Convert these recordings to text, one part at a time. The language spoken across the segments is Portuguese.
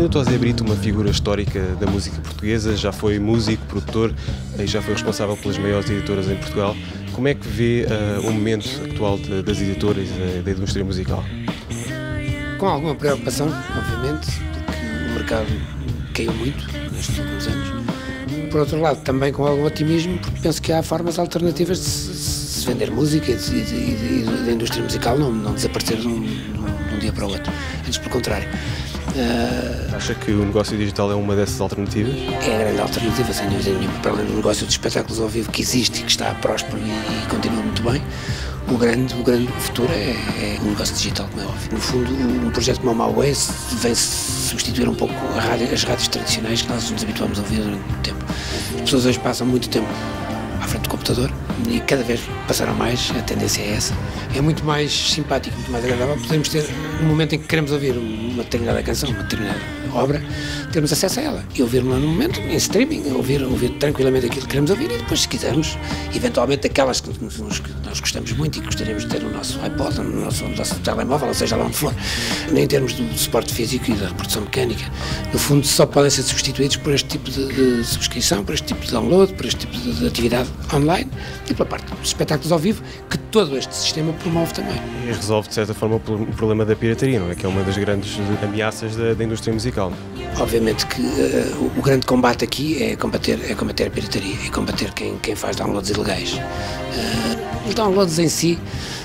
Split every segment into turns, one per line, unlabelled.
António Tosé Brito, uma figura histórica da música portuguesa, já foi músico, produtor e já foi responsável pelas maiores editoras em Portugal. Como é que vê o momento atual das editoras e da indústria musical?
Com alguma preocupação, obviamente, porque o mercado caiu muito nestes últimos anos. Por outro lado, também com algum otimismo, porque penso que há formas alternativas de se vender música e da indústria musical não desaparecer de um dia para o outro. Antes, pelo contrário.
Acha que o negócio digital é uma dessas alternativas?
É a grande alternativa, sem dúvida nenhuma. Para além do negócio de espetáculos ao vivo que existe e que está próspero e continua muito bem, o grande futuro é o negócio digital, como é óbvio. No fundo, um projeto como o Maué vem substituir um pouco as rádios tradicionais que nós nos habituamos a ouvir durante muito tempo. As pessoas hoje passam muito tempo à frente do computador e cada vez passaram mais, a tendência é essa. É muito mais simpático, muito mais agradável. Podemos ter, no momento em que queremos ouvir uma determinada canção, uma determinada obra, termos acesso a ela e ouvir-la no momento, em streaming, ouvir tranquilamente aquilo que queremos ouvir e depois, se quisermos, eventualmente aquelas que nós gostamos muito e que gostaríamos de ter no nosso iPod, no nosso telemóvel, ou seja lá onde for, nem em termos do suporte físico e da reprodução mecânica, no fundo só podem ser substituídos por este tipo de subscrição, por este tipo de download, por este tipo de atividade online e pela parte dos espetáculos ao vivo, que todo este sistema promove também.
E resolve, de certa forma, o problema da pirataria, não é? Que é uma das grandes ameaças da indústria musical.
Obviamente que o grande combate aqui é combater a pirataria e combater quem faz downloads ilegais. Os downloads em si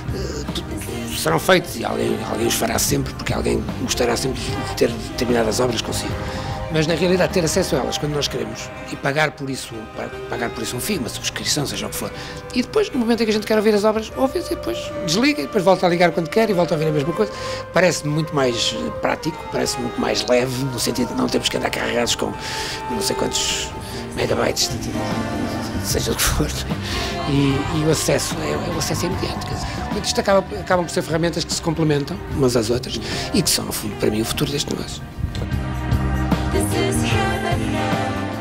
serão feitos e alguém os fará sempre, porque alguém gostará sempre de ter determinadas obras consigo. Mas na realidade ter acesso a elas quando nós queremos e pagar por isso um FII, uma subscrição, seja o que for, e depois no momento em que a gente quer ouvir as obras, ouve-as e depois desliga e depois volta a ligar quando quer e volta a ouvir a mesma coisa. Parece-me muito mais prático, parece muito mais leve, no sentido de não termos que andar carregados com não sei quantos megabytes, seja o que for, e o acesso é imediato. Quer dizer, isto acabam por ser ferramentas que se complementam umas às outras e que são, no fundo, para mim, o futuro deste negócio.
This is heaven now.